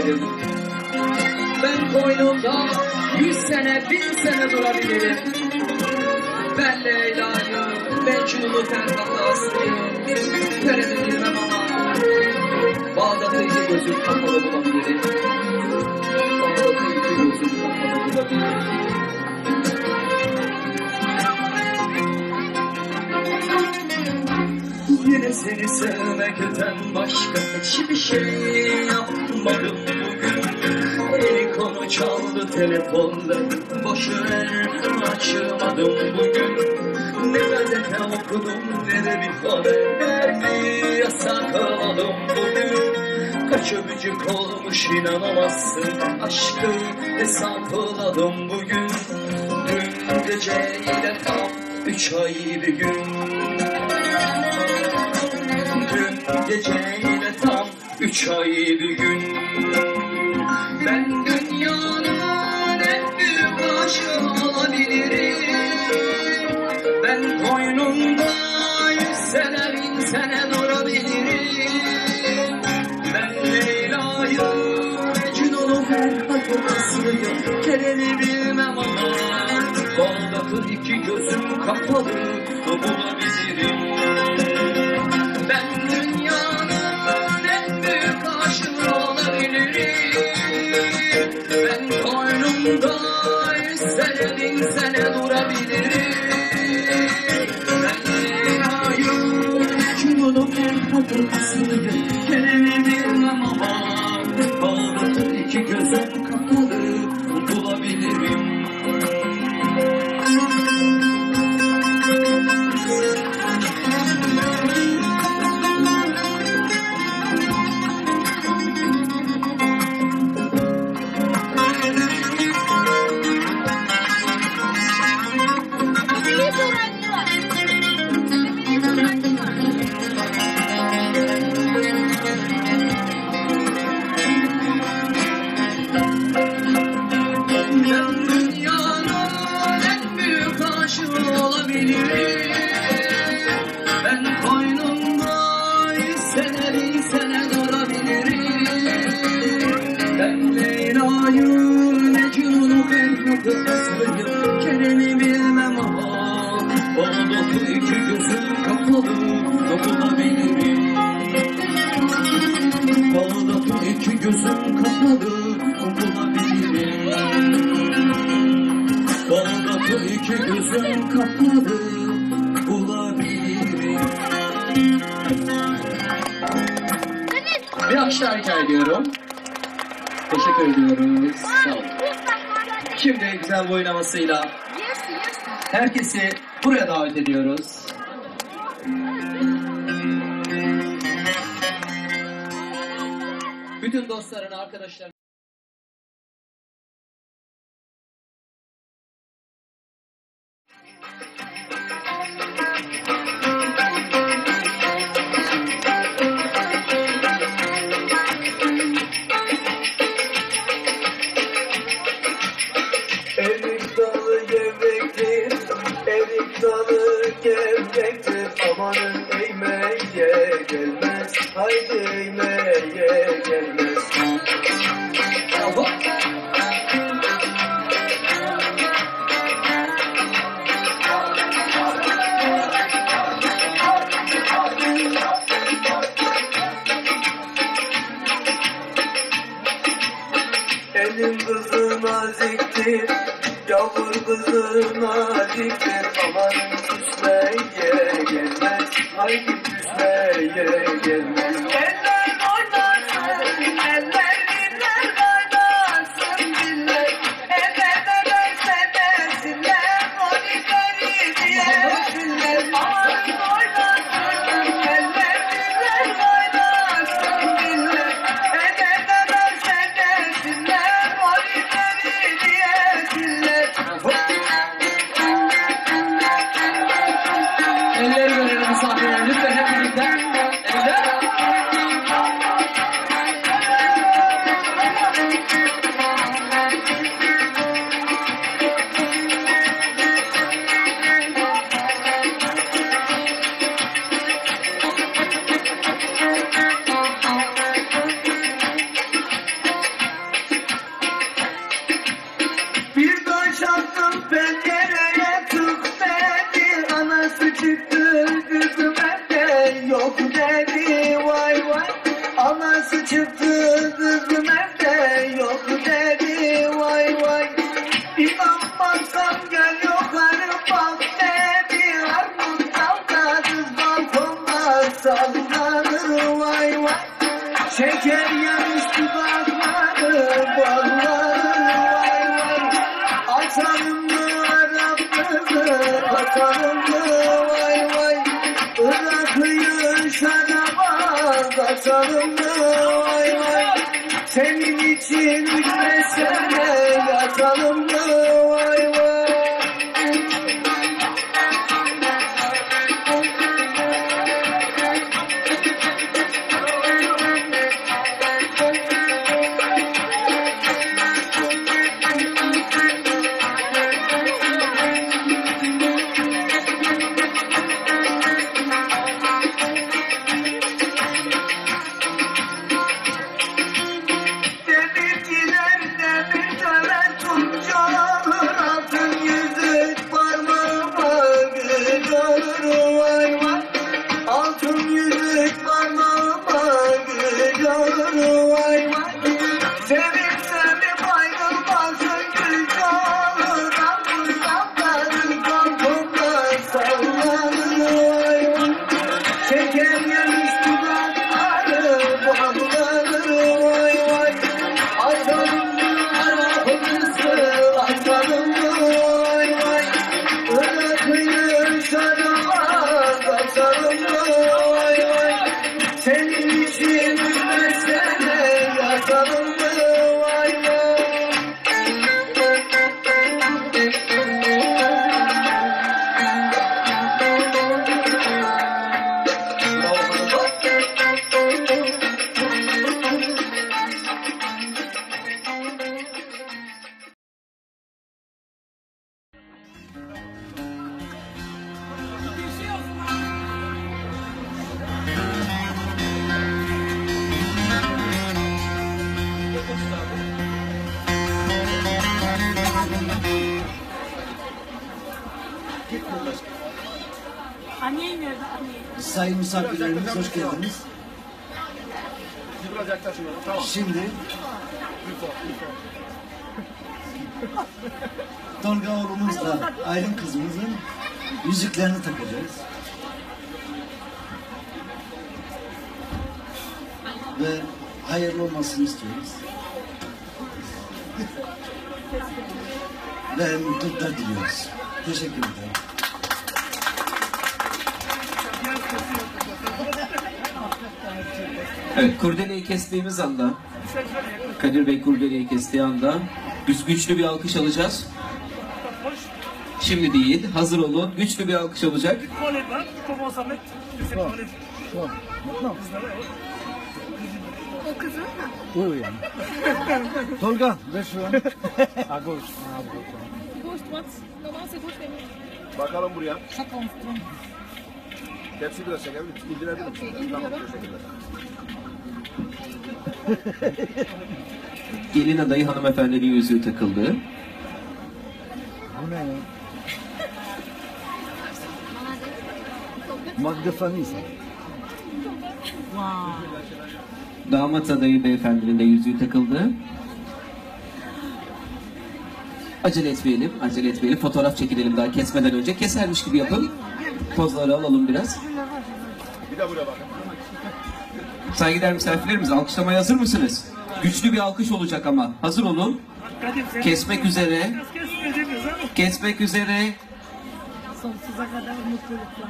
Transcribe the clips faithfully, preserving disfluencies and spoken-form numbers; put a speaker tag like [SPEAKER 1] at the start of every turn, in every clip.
[SPEAKER 1] olabilirim. Ben koynumda yüz sene, bin sene durabilirim. Ben Leyla'yı, Mecnun'u Ferhat'ı görebilirim ama Bağdat'ı iki gözüm kapalı bulabilirim. Bağdat'ı iki gözüm kapalı bulabilirim. Yine seni sevmekten başka hiçbir şey yapmadım bugün. Eli konu çaldı telefonda, boş ver açmadım bugün. Ne gazete okudum ne de bir haber vermeyi yasakladım bugün. Kaç öpücük olmuş inanamazsın, aşkı hesapladım bugün. Dün geceyle tam üç ay bir gün. Dün geceyle tam üç ay bir gün. Ben dünyanın en büyük aşığı olabilirim. Ben koynumda yüz sene bin sene durabilirim. Ben Leyla'yı, Mecnun'u, Ferhat'ı, Aslı'yı, Kerem'i bilmem ama Bağdat'ı iki gözüm kapalı bulabilirim. Ben dünyanın en büyük aşığı olabilirim. Ben koynumda yüz sene bin sene durabilirim. Ben Leyla'yı, Mecnun'u, Ferhat'ı, Aslı'yı, Kerem'i bilmem ama Bağdat'ı iki gözüm kapalı bulabilirim. Ben dünyanın en büyük aşığı olabilirim. Ben koynumda yüz sene bin sene durabilirim. Ben Leyla'yı, Mecnun'u, Ferhat'ı, Aslı'yı, Kerem'i bilmem ama Bağdat'ı iki gözüm kapalı bulabilirim. Bağdat'ı iki gözüm kapalı bulabilirim. Bağdat'ı iki gözüm kapalı bulabilirim. Bir alkışlar rica ediyorum. Teşekkür ediyoruz. Sağ olun. Şimdi güzel bir oynamasıyla herkesi buraya davet ediyoruz. Bütün dostların, arkadaşların
[SPEAKER 2] erik dalı gevrektir, erik dalı gevrektir. Amanın eğmeye gelmez, haydi eğmeye gelmez. Elin kızı naziktir, yavur kızı naziktir. Amanın küsmeye gelmez, haydi küsmeye gelmez. Eller oynasın, eller diller kaynasın diller. Eller belerse desinler, monitörü diyesinler. Amanın oynasın, eller diller kaynasın diller. Eller belerse desinler, monitörü diyesinler.
[SPEAKER 1] elleri görelim misafirler lütfen hep birlikte. Eller.
[SPEAKER 2] boşalttım pencereye tık dedi. Anası çıktı kızım evde yok dedi. Vay vay. Anası çıktı kızım evde yok dedi. Vay vay. İnanmazsan gel yukarı bak dedi. Armut dalda kız balkonda sallanır. Vay vay. Şeker yemiş dudakları bağlanır. Vay vay. Atalım mı Arap'ımı atalım mı vay vay. Irak'ı şaraba atalım mı vay vay. Senin için üzmesene yatalım mı vay vay. Demirciler demir tören tutacağır. Altın yüzük parmağıma gülüyor vay vay. Altın yüzük parmağıma gülüyor vay vay. Sevip sevip ayrılmazsın gül çağır. Altın sapların balkonda sallanır vay vay. Şeker yemiş dudakları bağlanır vay vay. Atalım mı Arap'ımızı atalım mı vay vay. Irak'ı şaraba atalım mı vay vay. Senin için üzmesene yatalım mı vay vay.
[SPEAKER 3] Anneyi nerede? Anneyi.
[SPEAKER 4] Sayın misafirlerimiz hoş geldiniz. Şimdi Tolga oğlumuzla Aylin kızımızın yüzüklerini takacağız. Ve hayırlı olmasını istiyoruz. Ve mutluluklar diliyoruz. Teşekkür ederim.
[SPEAKER 5] Evet, kurdeleyi kestiğimiz anda, Kadir Bey kurdeleyi kestiği anda güç, güçlü bir alkış alacağız. Şimdi değil, hazır olun. Güçlü bir alkış olacak.
[SPEAKER 3] O kızın mı?
[SPEAKER 4] Buyur yani. Tolga ver şu an.
[SPEAKER 3] Ghost what? Normal c'est ghost benim.
[SPEAKER 6] Bakalım buraya.
[SPEAKER 3] Şaka olsun.
[SPEAKER 6] Tepsi biraz çekebilir misin? İndirebilir misin?
[SPEAKER 3] Okey,
[SPEAKER 6] Tamam,
[SPEAKER 3] indiriyorum.
[SPEAKER 6] teşekkürler.
[SPEAKER 5] Gelin adayı hanımefendinin yüzüğü takıldı.
[SPEAKER 4] Bu ne ya? Magda Fanisa.
[SPEAKER 5] Damat adayı beyefendinin de yüzüğü takıldı. Acele etmeyelim, acele etmeyelim. Fotoğraf çekinelim daha kesmeden önce. Kesermiş gibi yapın. Pozları alalım biraz.
[SPEAKER 6] Bir de buraya bakın.
[SPEAKER 5] Saygıdeğer misafirlerimiz, alkışlamaya hazır mısınız? Güçlü bir alkış olacak ama. Hazır olun. Kesmek üzere. Kesmek üzere.
[SPEAKER 3] Sonsuza kadar mutlulukla.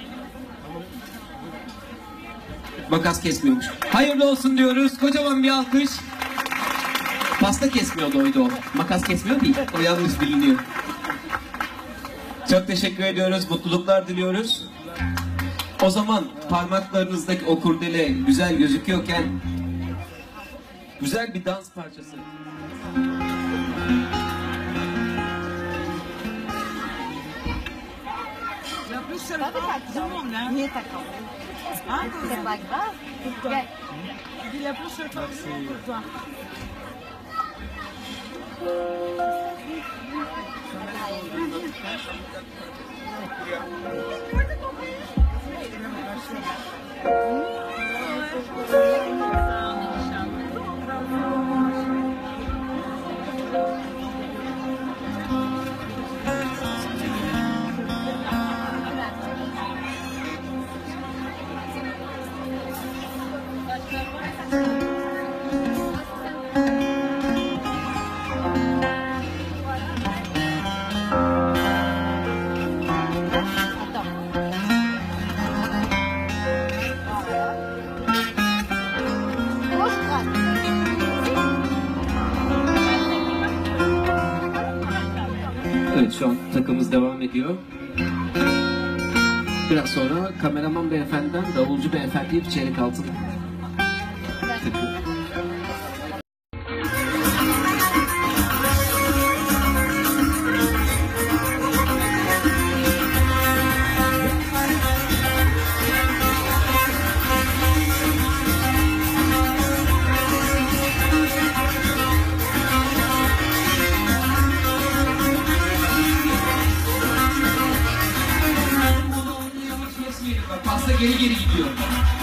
[SPEAKER 5] Makas kesmiyormuş. Hayırlı olsun diyoruz. Kocaman bir alkış. Pasta kesmiyordu oydu o. Makas kesmiyor değil. O yanlış biliniyor. Çok teşekkür ediyoruz. Mutluluklar diliyoruz. O zaman parmaklarınızdaki o kurdele güzel gözüküyorken güzel bir dans parçası.
[SPEAKER 3] Niye takalım? C'est pas grave. Gel. Il a plus le temps pour toi.
[SPEAKER 5] Evet, şu an takımımız devam ediyor. Biraz sonra kameraman beyefendiden davulcu beyefendiye bir çeyrek altın takı. Pasta geri geri gidiyor.